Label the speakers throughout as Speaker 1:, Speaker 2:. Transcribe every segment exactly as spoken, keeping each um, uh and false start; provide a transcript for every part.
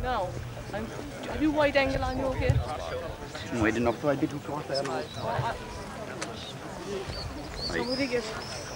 Speaker 1: now. I'm, have you wide angle on you okay?
Speaker 2: Wide enough, so I'd be too close there.
Speaker 1: So what do you get?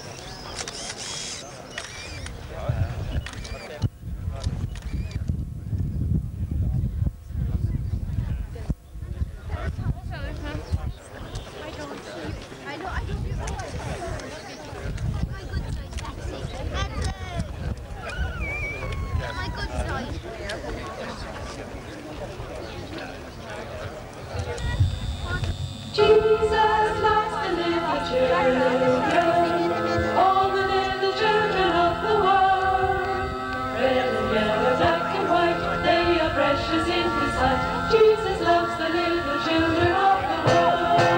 Speaker 3: Jesus loves the little children, all the little children of the world. Red and yellow, black and white, they are precious in His sight. Jesus loves the little children of the world.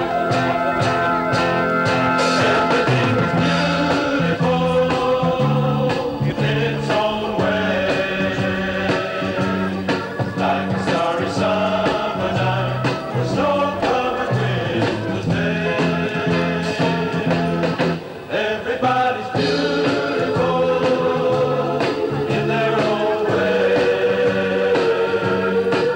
Speaker 3: Everything's beautiful in its own way, like a starry summer night, the snow. Everybody's beautiful in their own way.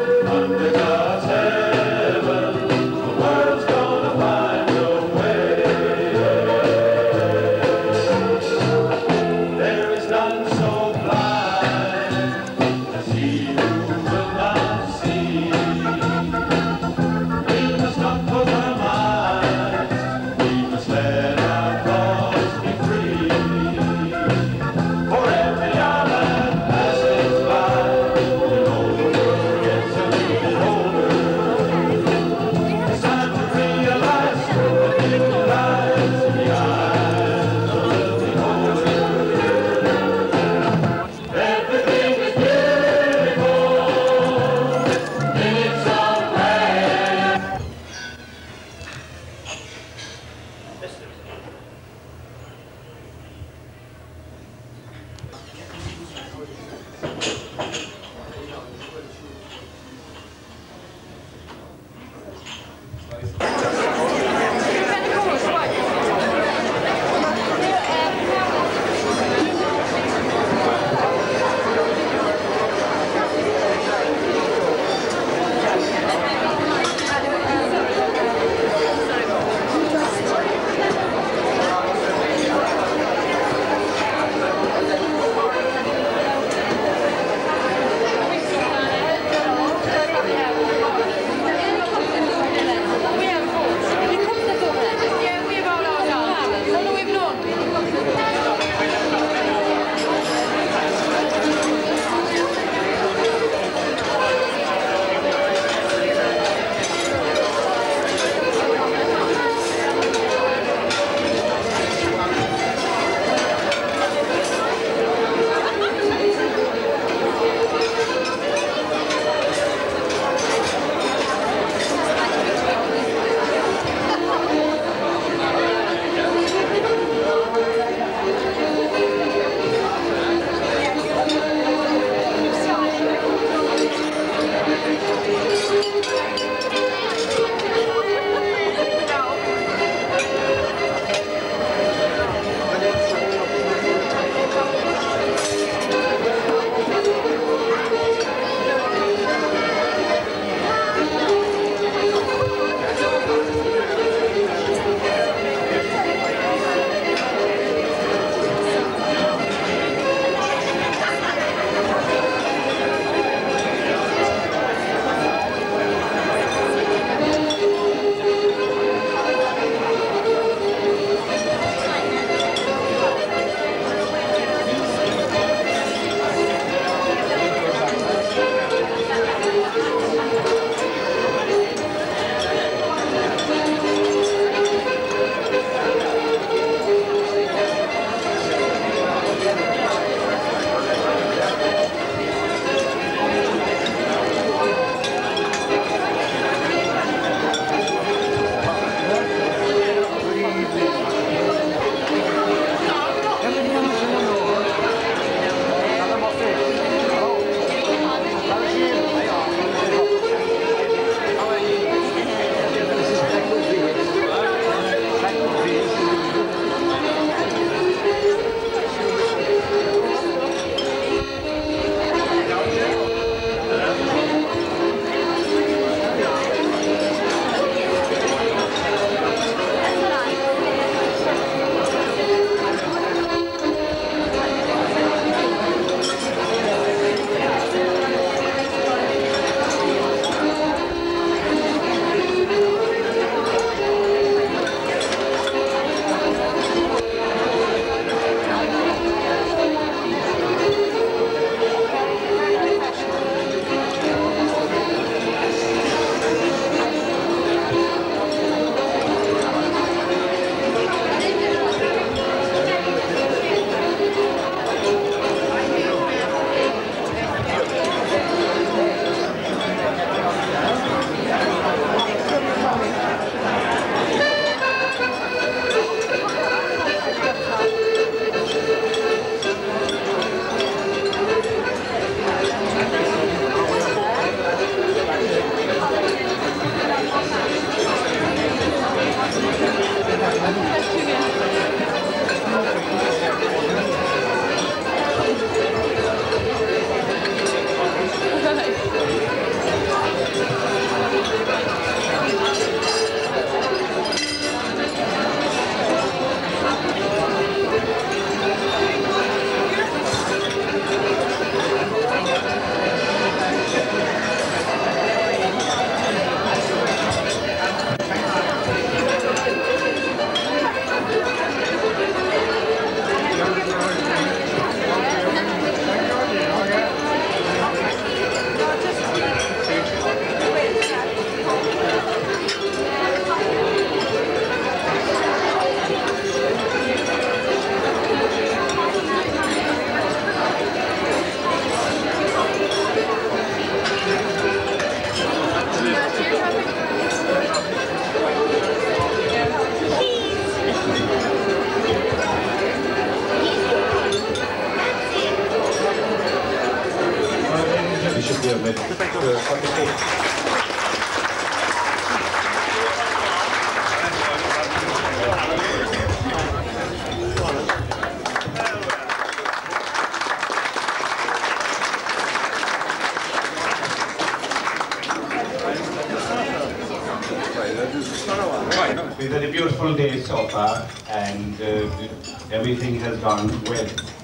Speaker 4: We've had a beautiful day so far, and uh, everything has gone well.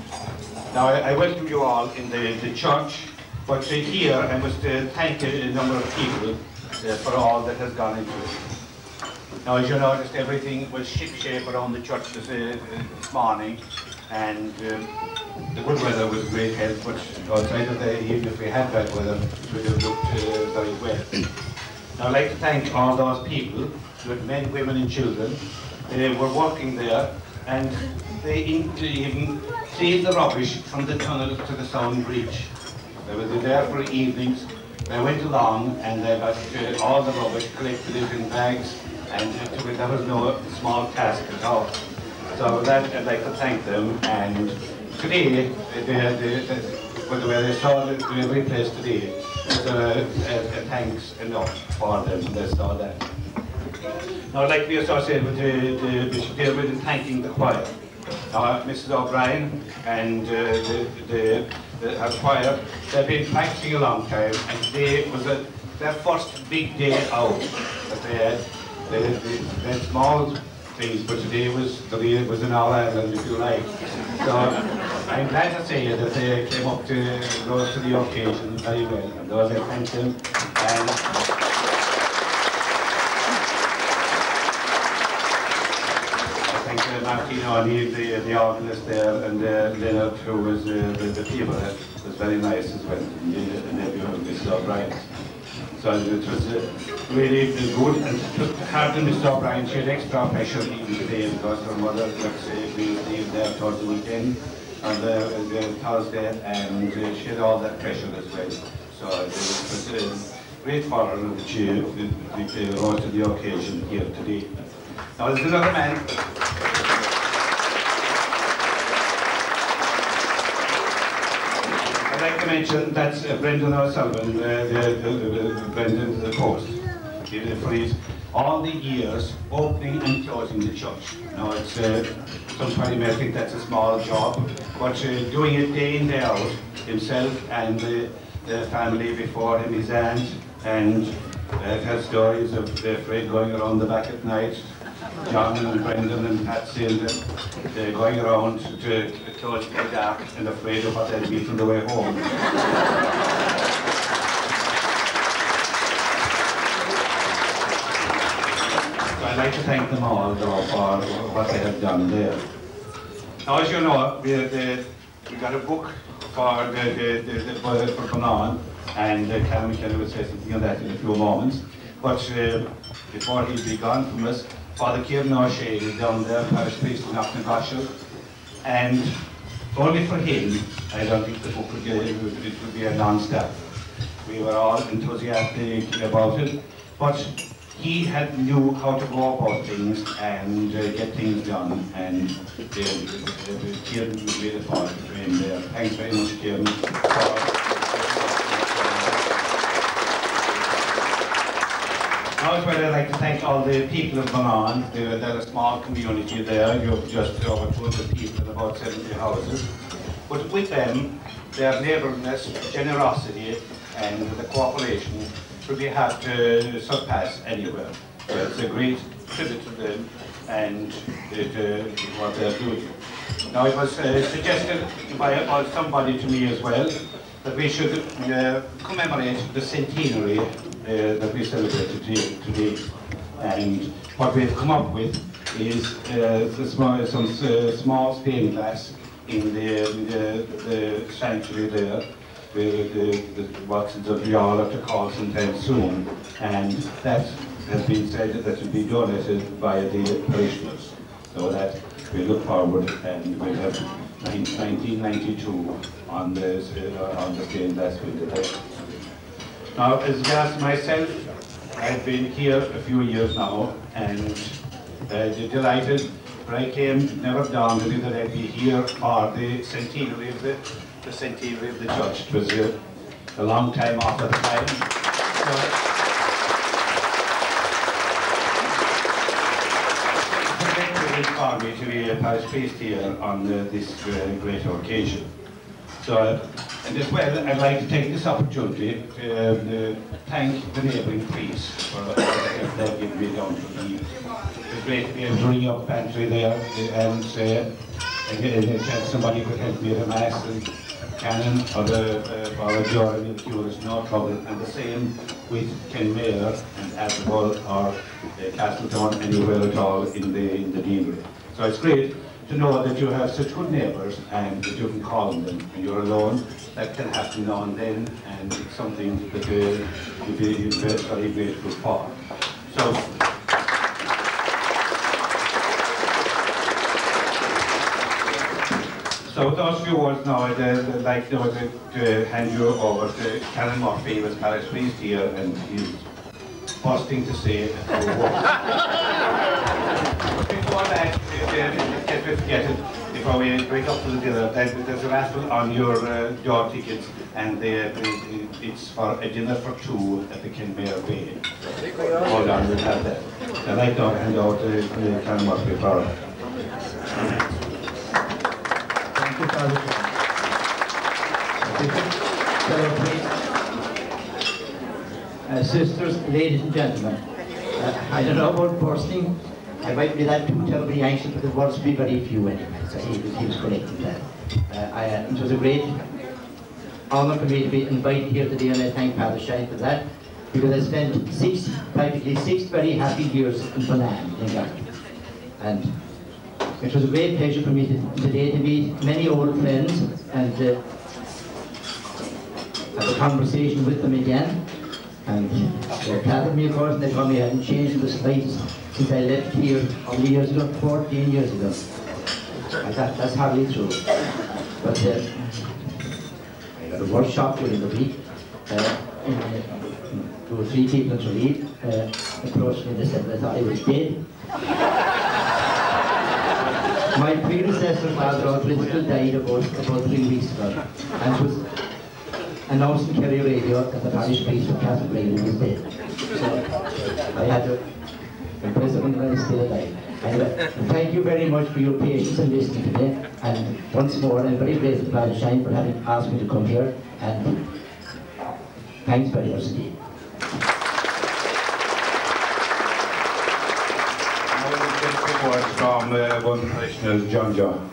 Speaker 4: Now, I, I welcome you all in the, the church, but uh, here I must uh, thank a number of people uh, for all that has gone into it. Now, as you noticed, everything was ship-shape around the church this, uh, this morning, and um, the good weather was a great help, but outside of that, even if we had bad weather, it would have looked uh, very well. Now, I'd like to thank all those people, with men, women and children. They were working there, and they even cleaned the rubbish from the tunnel to the Sound Bridge. They were there for evenings. They went along and they got uh, all the rubbish, collected it in bags, and uh, that was no small task at all. So that, I'd like to thank them, and today, they, they, they, by the way, they saw it in every place today. So uh, a, a thanks enough for them, they saw that. Now I'd like to be associated with the, the Bishop here with thanking the choir. Now Missus O'Brien and uh, the, the, the her choir, they've been practicing a long time, and today was a, their first big day out that they had. They, they, they had small things, but today was today was in our Ireland, if you like. So I'm glad to say that they came up to rose to the occasion very well, and those I thank them. And Martino, the, the organist there, and uh, Leonard, who was uh, the, the keyboard, was very nice as well, the nephew of Missus O'Brien. So it was uh, really good, and to have Missus O'Brien, she had extra pressure even today because her mother, let's say, we leave there towards the weekend on the, the Thursday, and uh, she had all that pressure as well. So it was uh, great for her that she uh, rose to the occasion here today. Now there's another man. I'd like to mention that's uh, Brendan O'Sullivan, uh, the, the, the, the Brendan the post, for his all the years opening and closing the church. Now it's uh, somebody may think that's a small job, but uh, doing it day in day out himself and the, the family before him, his aunt, and uh, tell stories of the Fred going around the back at night. John and Brendan and Patsy and uh, going around to, to close the dark and afraid of what they'd meet on the way home. So I'd like to thank them all though, for what they have done there. Now, as you know, we, the, we got a book for the, the, the, the for Bonane, and uh, Karen McKenna will say something on that in a few moments. But uh, before he'll be gone from us, Father Kieran O'Shea is down there, parish priest in Fiachna, and only for him, I don't think the book would, get, it would, it would be a non-stop. We were all enthusiastic about it, but he had knew how to go about things and uh, get things done, and uh, uh, Kieran was really fought between there. Thanks very much, Kieran. Now as well, I'd like to thank all the people of Bonane. They're, they're a small community there. You have just over two hundred people in about seventy houses. But with them, their neighbourliness, generosity, and the cooperation should be hard to surpass anywhere. So it's a great tribute to them and it, uh, what they're doing. Now it was uh, suggested by uh, somebody to me as well that we should uh, commemorate the centenary uh, that we celebrated today. And what we've come up with is uh, the small, some uh, small stained glass in the, the, the sanctuary there. The, the, the, what we all have to call sometime soon. And that has been said that will be donated by the parishioners. So that we look forward and we'll have nineteen ninety-two on the, uh, on the stained glass window there. Now, as regards myself, I've been here a few years now and uh, delighted. When I came, never dawned on me that I'd be here for the centenary of the, the centenary of the church. It was uh, a long time off at the time. So, for me to be a parish priest here on uh, this uh, great occasion. So, uh, and as well, I'd like to take this opportunity to uh, thank the neighbouring priests for the help they've given me down to me. It's great to be able to ring up pantry there and say, uh, somebody could help me at a mass and canon or the uh, or a jury in the queue is no trouble. And the same with Kenmare and Attleborough or uh, Castletown, anywhere at all in the in the deanery. So it's great to know that you have such good neighbours and that you can call on them when you're alone. That can happen now and then, and it's something that uh, you'd be very grateful for. So. So with those few words now, I'd uh, like to, uh, to hand you over to Karen Murphy, who is parish priest here, and he's bursting to say a few words. Before that, in case we forget it, before we break up for the dinner, there's a raffle on your uh, door tickets, and they, it's for a dinner for two at the Kenmare Bay. Hold on, we'll have that. I'd like to hand over to uh, Karen Murphy for
Speaker 5: Uh, sisters, ladies and gentlemen, uh, I don't know about bursting. I might be that too terribly anxious, but it was to be very few anyway, so he was, he was correcting that. Uh, I, uh, it was a great honour for me to be invited here today, and I thank Father Shine for that, because I spent six, practically six very happy years in Bonane, in Kerry. And it was a great pleasure for me to, today to meet many old friends and uh, have a conversation with them again. And they flattered me, of course, and they told me I hadn't changed in the slightest since I left here how many years ago? fourteen years ago. And that, that's hardly true. But uh, I got a workshop during the week. Uh, two or three people in Tralee uh, approached me and they said they thought I was dead. My predecessor, Father O'Driscoll, died about, about three weeks ago, and it was announced in Kerry radio that the parish priest of Castletown was dead. So I had to impress him when he's still alive. Anyway, thank you very much for your patience and listening today, and once more I'm very grateful to Father Shine for having asked me to come here, and thanks very much indeed.
Speaker 4: Words from uh, one parishioner, John John.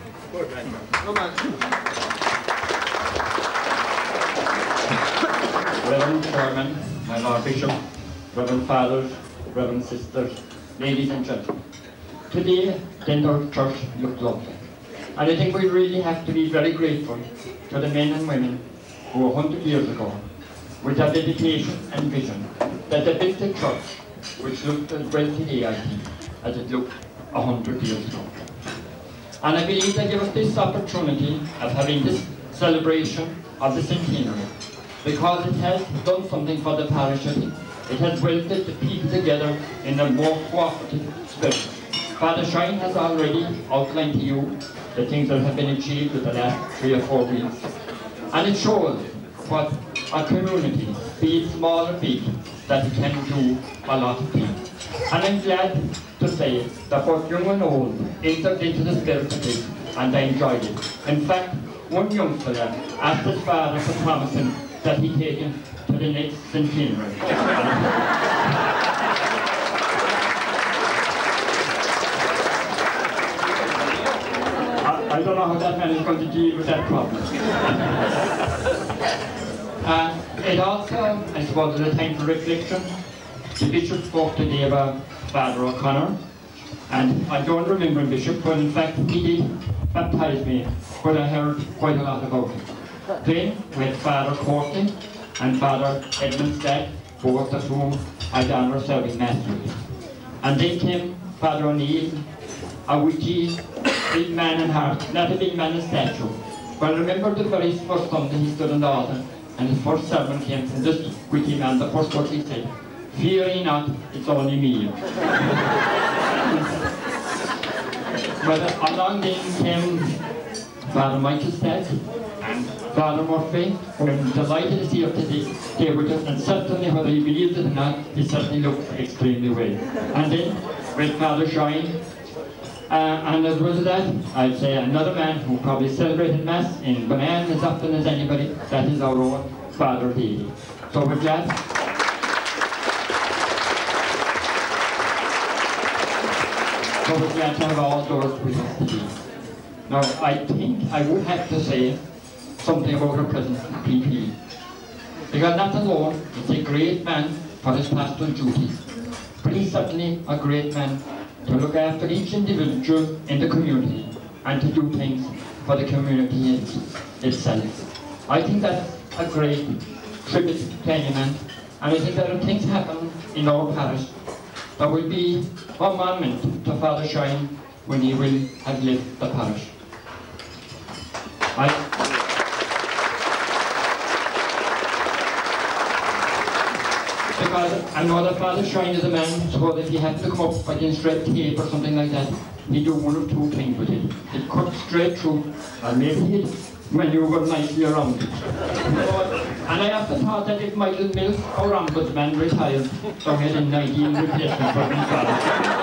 Speaker 6: Reverend Chairman, my Lord Bishop, Reverend Fathers, Reverend Sisters, ladies and gentlemen. Today, Centenary Church looked lovely. And I think we really have to be very grateful to the men and women who a hundred years ago, with their dedication and vision, that they built a church which looked as well today, I think, as it looked a hundred years ago. And I believe they give us this opportunity of having this celebration of the centenary, because it has done something for the parish. I think it has welded the people together in a more cooperative spirit. Father Shine has already outlined to you the things that have been achieved in the last three or four weeks. And it shows what our community, be it small or big, that he can do a lot of things. And I'm glad to say that both young and old entered into the spirit of this, and they enjoyed it. In fact, one young fella asked his father to promise him that he'd take him to the next Centenary. I don't know how that man is going to deal with that problem. uh, it also, I suppose, is a time for reflection. The Bishop spoke today about Father O'Connor, and I don't remember him, Bishop, but in fact he did baptise me when I heard quite a lot about him. Then we had Father Courtney and Father Edmund Stagg, both of whom I had the honour of serving Mass with. And then came Father O'Neill, a witty, big man in heart, not a big man in stature. But I remember the very first Sunday he stood on the altar, and his first sermon came from this witty man. The first word he said, "Fear ye not, it's only me." But along then came Father Michael Stagg and Father Murphy, who I'm delighted to see up today here with us, and certainly, whether he believes it or not, he certainly looked extremely well. And then with Father Shine. Uh, and as well as that, I'd say another man who probably celebrated Mass in Bonane as often as anybody, that is our own Father Daly. So we're glad. So we're glad to have all those with us today. Now, I think I would have to say something about our present P P. Because not alone is a great man for his pastoral duties, but he's certainly a great man to look after each individual in the community and to do things for the community itself. I think that's a great tribute to any man, and I think that if things happen in our parish, there will be a monument to Father Shine when he will have left the parish. I Because I know that Father Shine is a man, so that if he had to come up against red tape or something like that, he'd do one of two things with it. He'd cut straight through, or maybe he'd maneuver nicely around it. So, and I often thought that if Michael Mills, our ombudsman, retired, so he had a nineteen replacement for his father.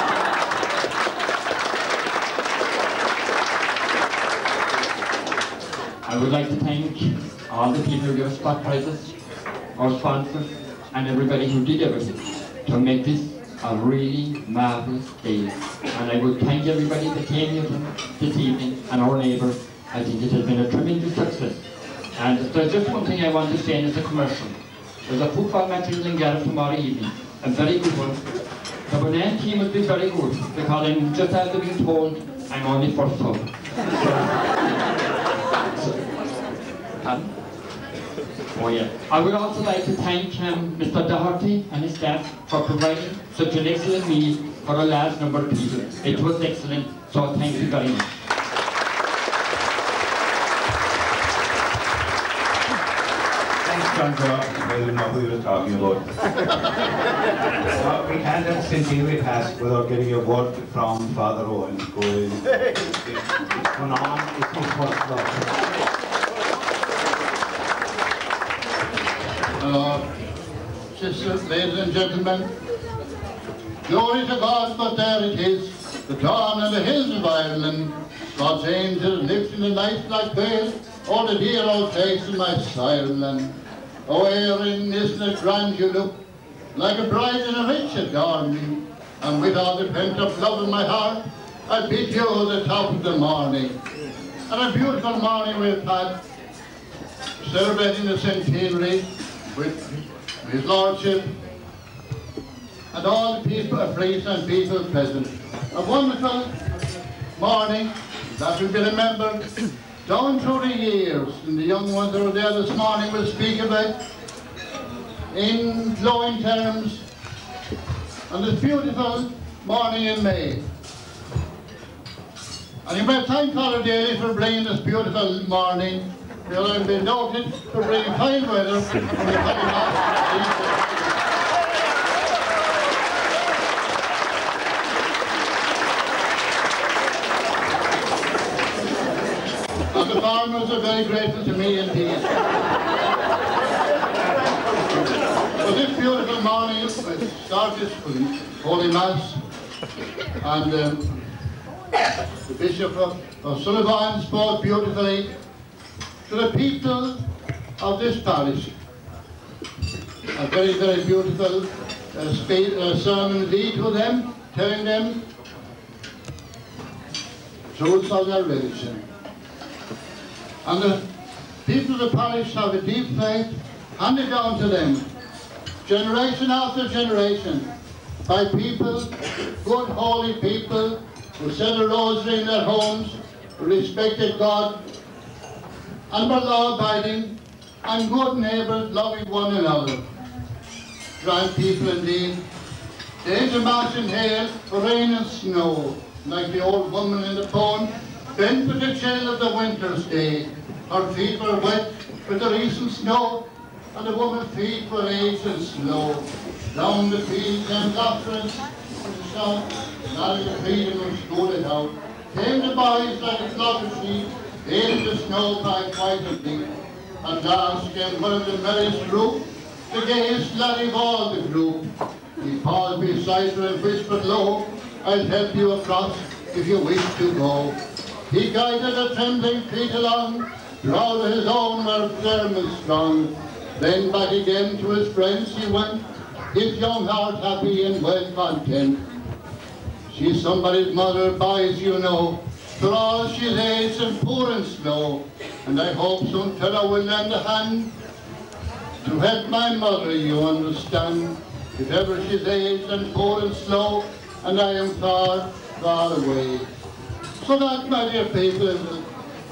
Speaker 6: I would like to thank all the people who give us spot prizes, our sponsors, and everybody who did everything to make this a really marvellous day. And I would thank everybody that came here this evening and our neighbours. I think it has been a tremendous success. And there's just one thing I want to say as a commercial. There's a football match in Lingara tomorrow evening, a very good one. The Bonane team will be very good, because I'm just after being told I'm only first sub. Oh yeah. I would also like to thank um, Mister Doherty and his staff for providing such an excellent meal for a large number of people. It was excellent, so thank you very much.
Speaker 4: Thanks, John Joe. Well, we know who you were talking about. uh, we can't have Centenary pass without getting a word from Father Owen, who is Bonane is his first love.
Speaker 7: Uh, sisters, ladies and gentlemen, glory to God, but there it is, the dawn and the hills of Ireland, God's angels lifting the night like veil, oh the dear old place of my Ireland. Oh Erin, isn't it grand you look, like a bride in a rich adornment, and with all the pent-up love in my heart, I bid you the top of the morning. And a beautiful morning we've had, celebrating the Centenary, with his lordship and all the people, priests and people present. A wonderful morning that will be remembered down through the years, and the young ones that were there this morning will speak of it in glowing terms on this beautiful morning in May. And you may thank Father Daly for bringing this beautiful morning. You'll have been noted for bringing fine weather from the coming off. And the farmers are very grateful to me indeed. For this beautiful the morning, I started for Holy Mass, and um, the Bishop of, of Sullivan spoke beautifully to the people of this parish. A very, very beautiful uh, speech, uh, sermon indeed to them, telling them truths of their religion. And the people of the parish have a deep faith handed down to them, generation after generation, by people, good holy people, who said a rosary in their homes, who respected God, and were law-abiding, and good neighbours loving one another. Grand people indeed. Days of Mass in hail, rain and snow, like the old woman in the poem, bent with the chill of the winter's day. Her feet were wet with the recent snow, and the woman's feet were aged and slow. Down the fields and doctrines of the south, not the freedom of school it out, came the boys like a flock of sheep, in the snow by quite a deep. And last came one of the merriest group, the gayest laddie of all the group. He paused beside her and whispered low, I'll help you across if you wish to go. He guided the trembling feet along, proud of his own were firm and strong. Then back again to his friends he went, his young heart happy and well content. She's somebody's mother, boys, you know, for all she's aged and poor and slow. And I hope soon Terra will lend a hand to help my mother, you understand. If ever she's aged and poor and slow, and I am far, far away. So that, my dear people, is the,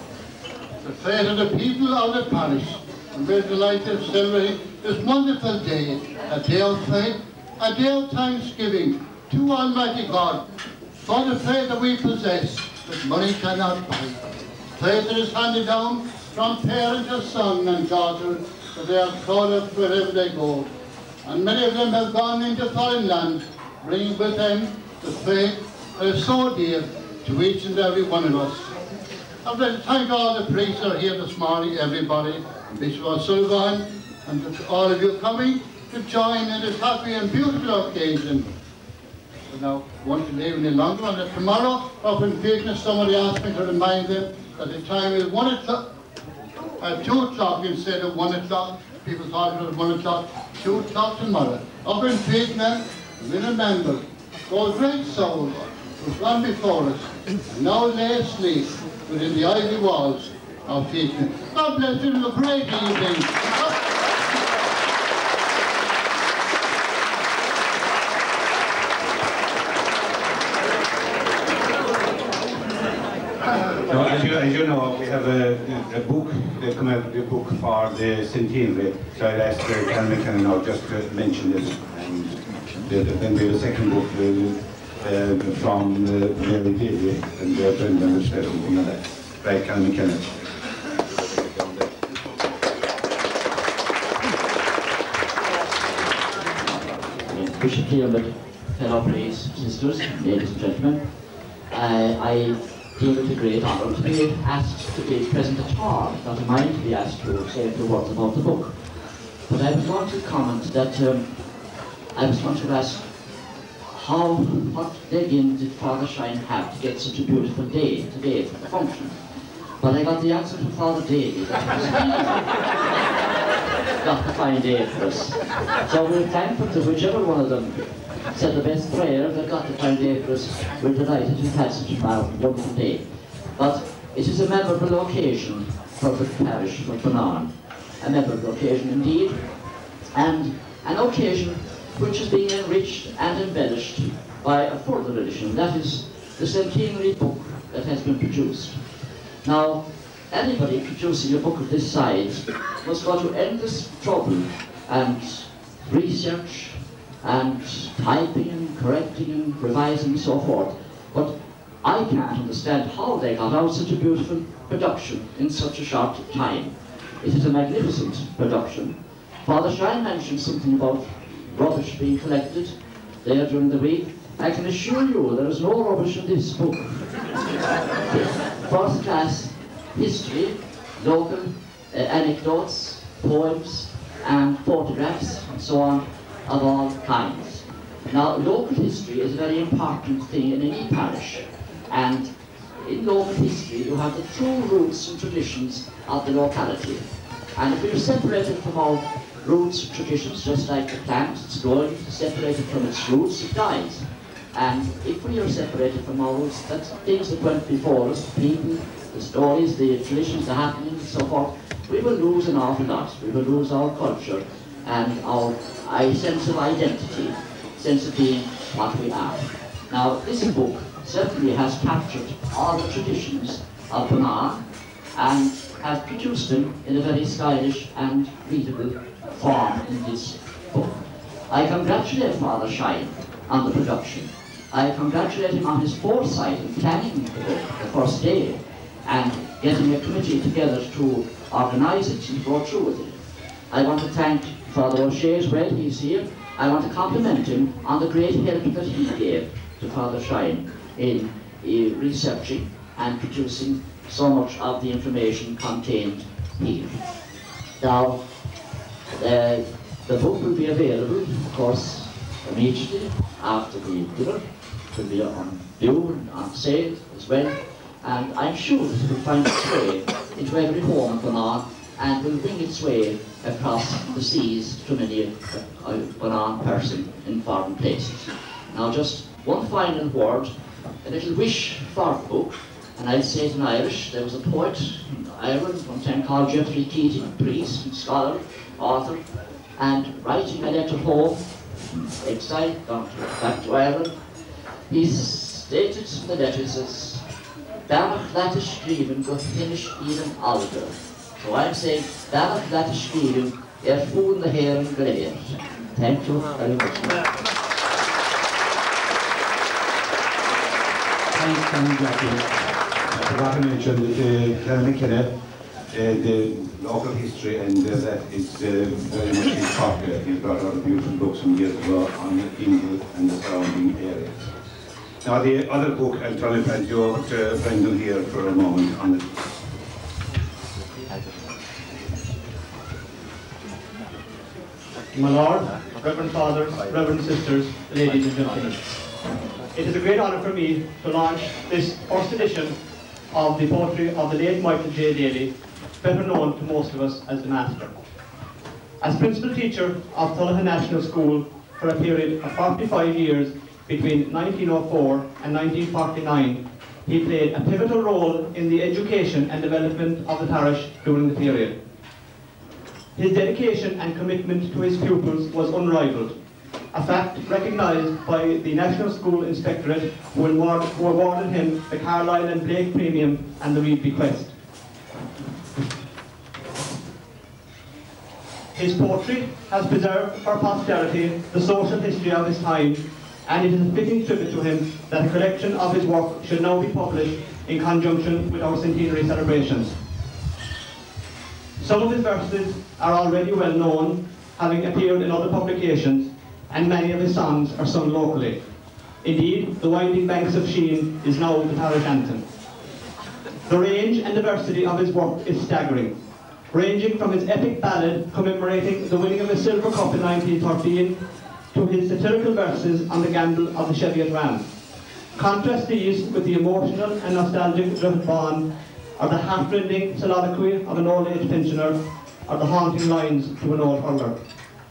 Speaker 7: the fate of the people of the parish. And we're delighted to celebrate this wonderful day, a day of faith, a day of thanksgiving to Almighty God for the faith that we possess that money cannot buy. Faith that is handed down from parent to son and daughter, that they are proud of wherever they go. And many of them have gone into foreign lands, bringing with them the faith that is so dear to each and every one of us. I'd like to thank all the priests that are here this morning, everybody, Bishop O'Sullivan, and to all of you coming to join in this happy and beautiful occasion. But now, I want to leave any longer, and that tomorrow, up in Fiachna, somebody asked me to remind them that the time is one o'clock, uh, two o'clock instead of one o'clock. People thought it was one o'clock, two o'clock tomorrow. Up in Fiachna, we remember those great souls who've gone before us, and now lay asleep within the ivy walls of Fiachna. God bless you, and a great evening.
Speaker 4: So as you, as you know, we have a, a book, a, a book for the Centenary. So I asked uh, Kerry can now just to mention this. And the, the, then we have a second book uh, uh, from uh, Mary Daly and uh, Brendan instead of Bonane. Right, Kerry Kenneth.
Speaker 8: Bishop Clearwood, fellow priests, sisters, ladies and gentlemen, uh, I deem it a great honour to be asked to be present at all, not a mind to be asked to say a few words about the book. But I was going to comment that um, I was going to ask how, what legend did Father Shine have to get such a beautiful day today for the function? But I got the answer from Father Daly that he got the fine day for us. So we're thankful to whichever one of them said the best prayer that got the fine day for us. We're delighted to have had such a wonderful day. But it is a memorable occasion for the parish, for Bonane. A memorable occasion indeed, and an occasion which is being enriched and embellished by a further edition. That is the Centenary book that has been produced. Now, anybody producing a book of this size must go to endless trouble and research and typing and correcting and revising and so forth. But I can't understand how they got out such a beautiful production in such a short time. It is a magnificent production. Father Shine mentioned something about rubbish being collected there during the week. I can assure you there is no rubbish in this book. First class history, local uh, anecdotes, poems and photographs and so on. of all kinds. Now, local history is a very important thing in any parish, and in local history you have the true roots and traditions of the locality. And if we are separated from our roots and traditions, just like the plant, it's growing, separated from its roots, it dies. And if we are separated from our roots, that's things that went before us, the people, the stories, the traditions, the happenings, and so forth, we will lose an awful lot. We will lose our culture and our, our sense of identity, sense of being what we are. Now, this book certainly has captured all the traditions of Bonane and has produced them in a very stylish and readable form in this book. I congratulate Father Shine on the production. I congratulate him on his foresight in planning the book the first day and getting a committee together to organise it and go through with it. I want to thank Father O'Shea as well, he's here. I want to compliment him on the great help that he gave to Father Shine in uh, researching and producing so much of the information contained here. Now, uh, the book will be available, of course, immediately after the dinner. It will be on view and on sale as well, and I'm sure that it will find its way into every home in Bonane and will bring its way across the seas to many a uh, Bonane person in foreign places. Now, just one final word, a little wish for the book, and I'll say it in Irish. There was a poet in Ireland one time called Geoffrey Keating, priest and scholar, author, and writing a letter home, exile, gone to, back to Ireland, he stated in the letter, he says, Danach lata skriven go finish even alder. So I'm saying, Danach lata skriven er foon the hair and grey. Thank you very much.
Speaker 9: Thanks, Colonel Jackie. Like I mentioned, uh, Kerry, uh, the local history, and uh, that is uh, very much his popular. He's brought out beautiful books from years ago on the Ingle and the surrounding areas. Now, the other book, I'll try to pass you over to Brendan here for a moment on it.
Speaker 10: My Lord, Reverend Fathers, Reverend Sisters, ladies and gentlemen. It is a great honour for me to launch this first edition of the poetry of the late Michael J. Daly, better known to most of us as the Master. As principal teacher of Tullahan National School for a period of forty-five years between nineteen oh four and nineteen forty-nine, he played a pivotal role in the education and development of the parish during the period. His dedication and commitment to his pupils was unrivaled, a fact recognised by the National School Inspectorate, who awarded him the Carlisle and Blake Premium and the Reed Bequest. His poetry has preserved for posterity the social history of his time, and it is a fitting tribute to him that a collection of his work should now be published in conjunction with our centenary celebrations. Some of his verses are already well known, having appeared in other publications, and many of his songs are sung locally. Indeed, The Winding Banks of Sheen is now the parish anthem. The range and diversity of his work is staggering, ranging from his epic ballad commemorating the winning of a silver cup in nineteen thirteen to his satirical verses on the gamble of the Cheviot Ram. Contrast these with the emotional and nostalgic Druid Bond, or the heartrending soliloquy of an old age pensioner, or the haunting lines to an old hurler.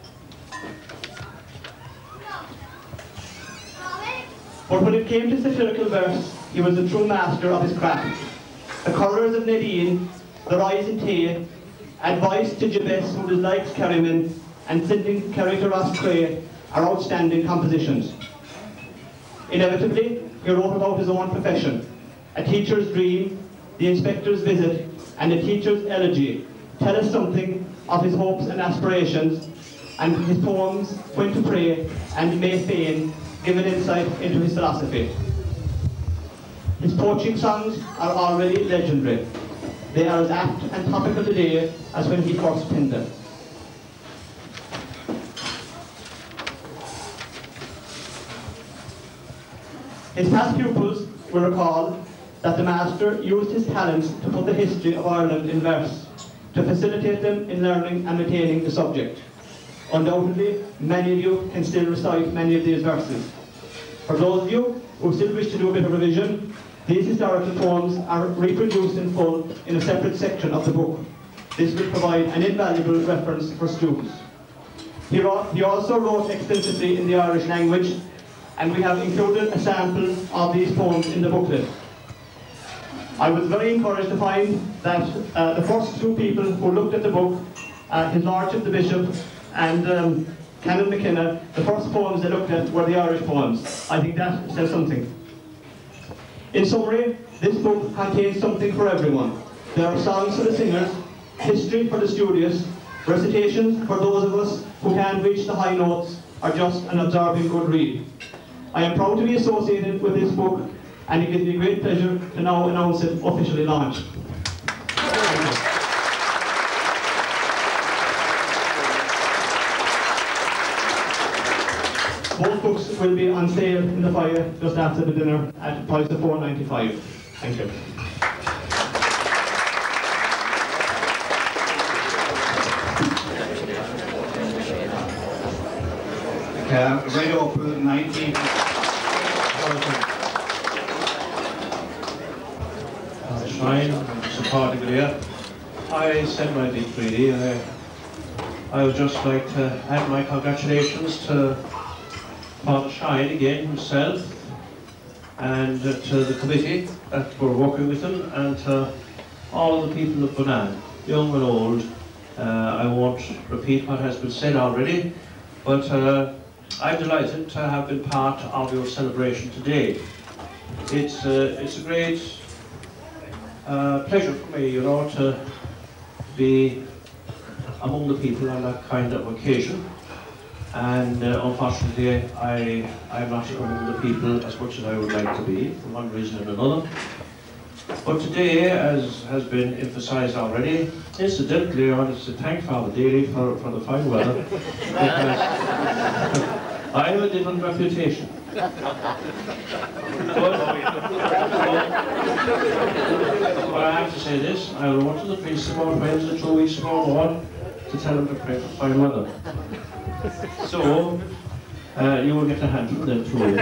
Speaker 10: But when it came to satirical verse, he was a true master of his craft. The colours of Nadine, the rise in Tay, Advice to Jabez who dislikes Kerryman, and Sending Kerry to Rosscray are outstanding compositions. Inevitably, he wrote about his own profession. A teacher's dream, the inspector's visit, and a teacher's elegy tell us something of his hopes and aspirations, and his poems, When to Pray and May Fain, give an insight into his philosophy. His poaching songs are already legendary. They are as apt and topical today as when he first penned them. His past pupils will recall that the Master used his talents to put the history of Ireland in verse, to facilitate them in learning and retaining the subject. Undoubtedly, many of you can still recite many of these verses. For those of you who still wish to do a bit of revision, these historical poems are reproduced in full in a separate section of the book. This will provide an invaluable reference for students. He, wrote, he also wrote extensively in the Irish language, and we have included a sample of these poems in the booklet. I was very encouraged to find that uh, the first two people who looked at the book, uh, His Lordship the Bishop and um, Canon McKenna, the first poems they looked at were the Irish poems. I think that says something. In summary, this book contains something for everyone. There are songs for the singers, history for the studious, recitations for those of us who can't reach the high notes or just an absorbing good read. I am proud to be associated with this book, and it gives me great pleasure to now announce it officially launched. Both books will be on sale in the foyer just after the dinner at a price of four ninety-five. Thank you.
Speaker 9: Uh, right up nineteen.
Speaker 11: Shrine, supporting there. I said my bit really. I, I would just like to add my congratulations to Father Shine again himself, and uh, to the committee that were working with him, and to all of the people of Bonane, young and old. Uh, I won't repeat what has been said already, but uh, I'm delighted to have been part of your celebration today. It's, uh, it's a great uh, pleasure for me, you know, to be among the people on that kind of occasion. And uh, unfortunately, I, I'm not among the people as much as I would like to be, for one reason or another. But today, as has been emphasised already, incidentally, I wanted to thank Father Daly for, for the fine weather, because I have a different reputation. But, but I have to say this, I wrote to the priest of our friends in two weeks ago more to tell them to pray for fine weather. So, uh, you will get a hand from them too, you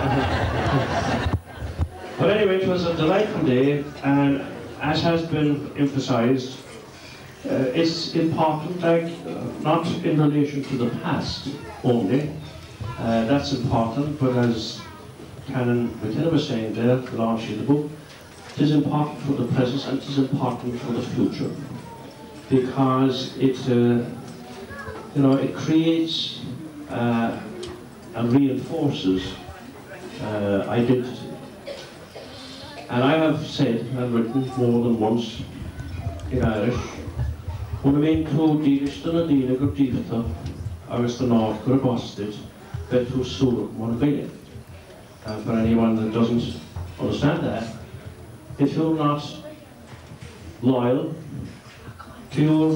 Speaker 11: know. But anyway, it was a delightful day, and as has been emphasised, uh, it's important, like, uh, not in relation to the past only. Uh, that's important, but as Canon McKenna was saying there, the launching of the book, it is important for the present and it is important for the future, because it, uh, you know, it creates uh, and reinforces uh, identity. And I have said and written more than once in Irish, when I mean to Dirish na Dina go Divita, agus the North go Bosted, bet who Sur Monagaya. And for anyone that doesn't understand that, if you're not loyal to your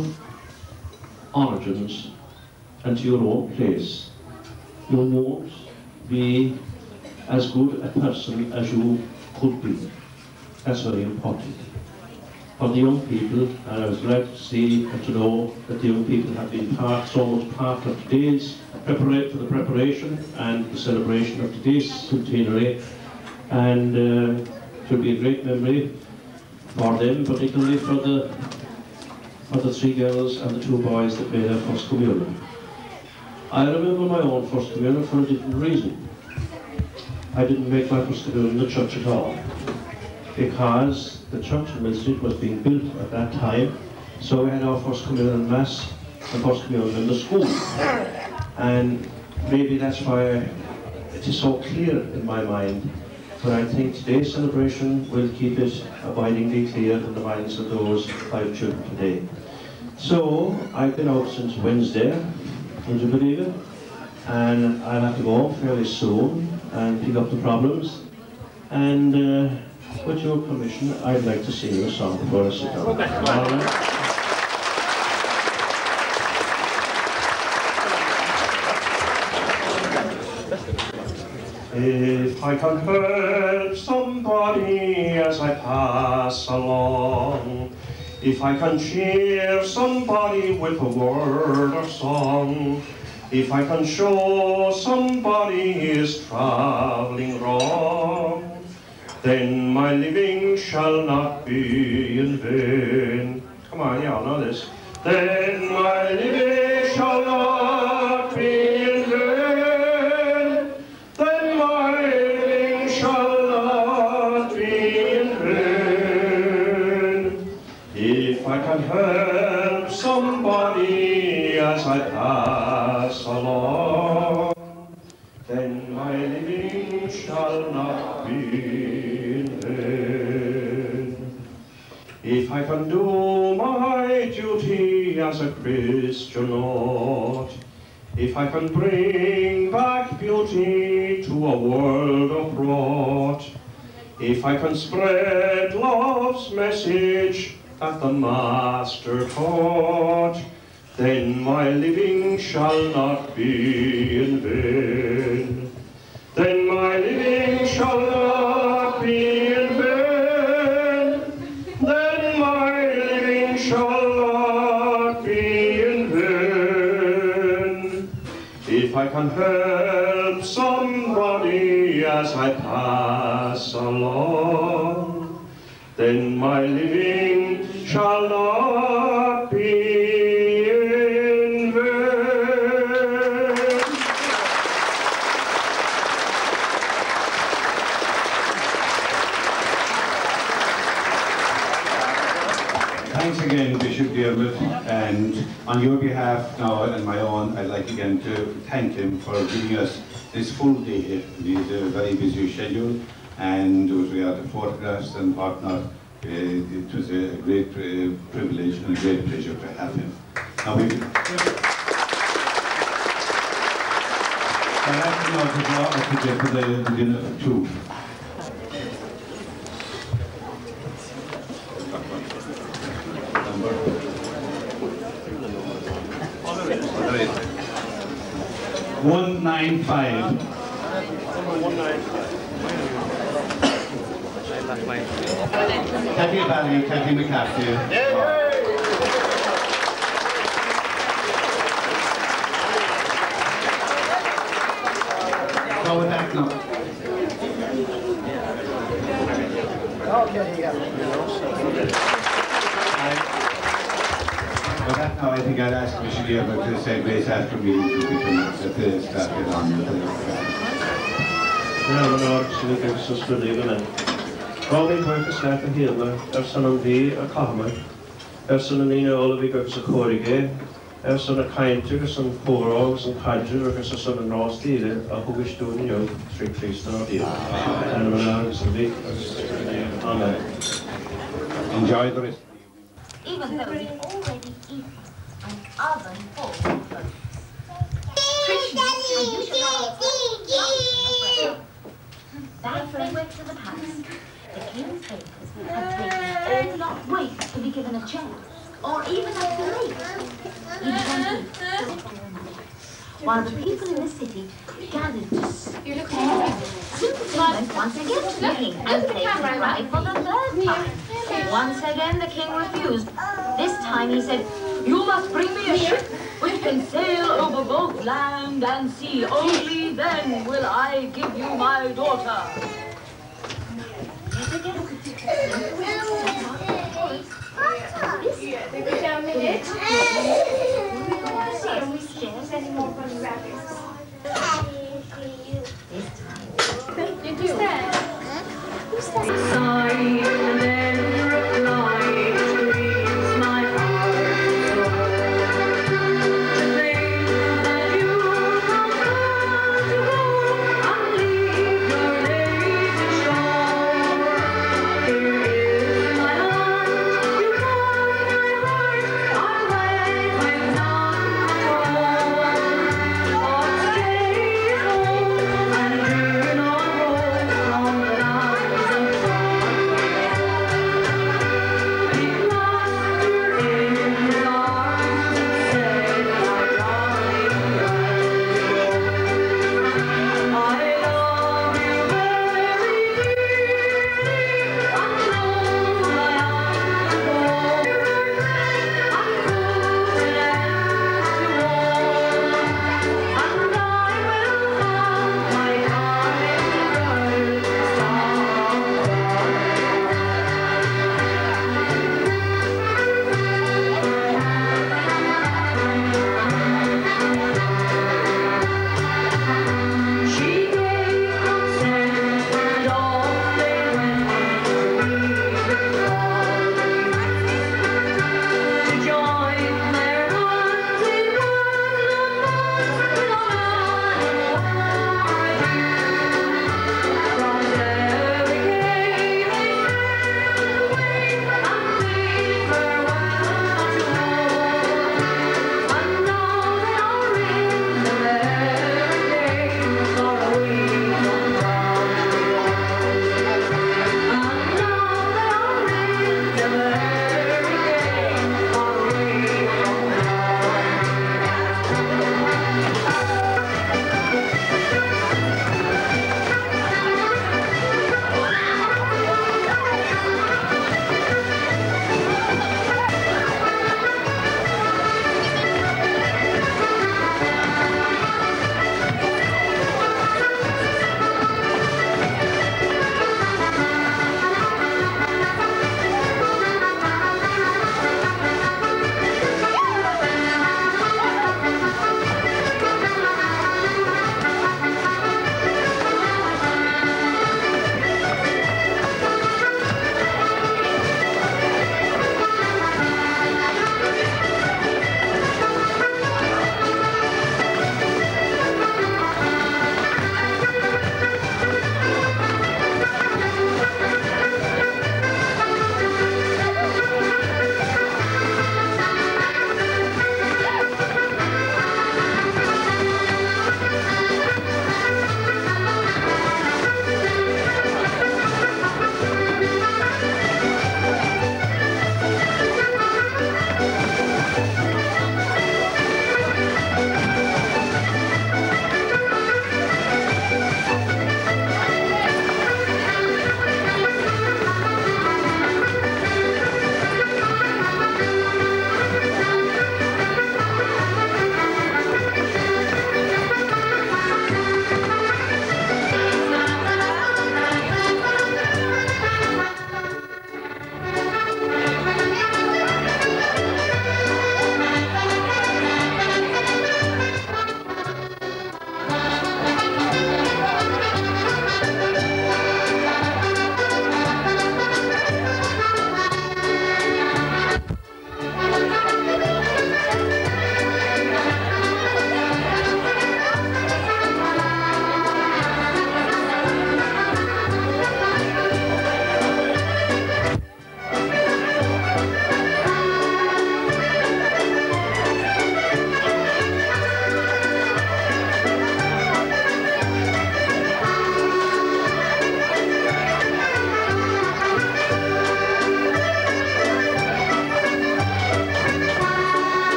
Speaker 11: origins and to your own place, you won't be as good a person as you could be. That's very important. For the young people, and I was glad to see and to know that the young people have been part, so much part of today's preparation for the preparation and the celebration of today's centenary, and uh, it will be a great memory for them, particularly for the for the three girls and the two boys that made their first communion. I remember my own first communion for a different reason. I didn't make my first communion in the church at all, because the church in Mill Street was being built at that time, so we had our first communion mass and first communion in the school. And maybe that's why it is so clear in my mind, but I think today's celebration will keep it abidingly clear in the minds of those five children today. So, I've been out since Wednesday, would you believe it? And I'll have to go home fairly soon and pick up the problems. And uh, with your permission, I'd like to sing you a song before I sit down. All right? If I can help somebody as I pass along, If I can cheer somebody with a word of song, if I can show somebody is traveling wrong, then my living shall not be in vain. Come on, y'all know this. Then my living shall not be in vain. Then my living shall not be in vain. If I can help somebody as I pass along, then my living shall not be in vain. If I can do my duty as a Christian Lord, if I can bring back beauty to a world of rot, if I can spread love's message that the Master taught, then my living shall not be in vain. Then my living shall not be in vain. Then my living shall not be in vain. If I can help somebody as I pass along, then my living shall not be in vain.
Speaker 9: Thanks again, Bishop Dermot, and on your behalf now and my own, I'd like again to thank him for giving us this full day. He's a very busy schedule, and with regard to photographs and whatnot, uh, it was a great uh, privilege and a great pleasure to have him. Now we I'd like to now to draw a ticket for the, the dinner for two. One nine five.
Speaker 11: One nine five.
Speaker 9: Kathy Valley, Kathy McCarthy. Go with that now. With that now, I think I'd ask Mister Dermot to say grace after me so we can get the started on the
Speaker 11: Ja, men har absolutt ikke så spillet i den. Hva vi går for snart til hele, er sånn om vi er kammer, er sånn en ene alle vi går for korrige, er sånn en kaintur, sånn påråg, sånn kadjer, og sånn en råstile, og hovedstolen jo, strikkristen av det. Men man er så vi, amen.
Speaker 9: Enjoy the rest.
Speaker 12: Even though we've already eaten an oven full of food. Christians, you should not Back they went to the palace. The king's papers had taken all not wait to be given a chance, or even a plate. He began to while the people in the city gathered to stare. Went once again to the king and paid his bribe for the third time. Once again the king refused. This time he said, "You must bring me a ship which can sail over both land and sea. Only then will I give you my daughter."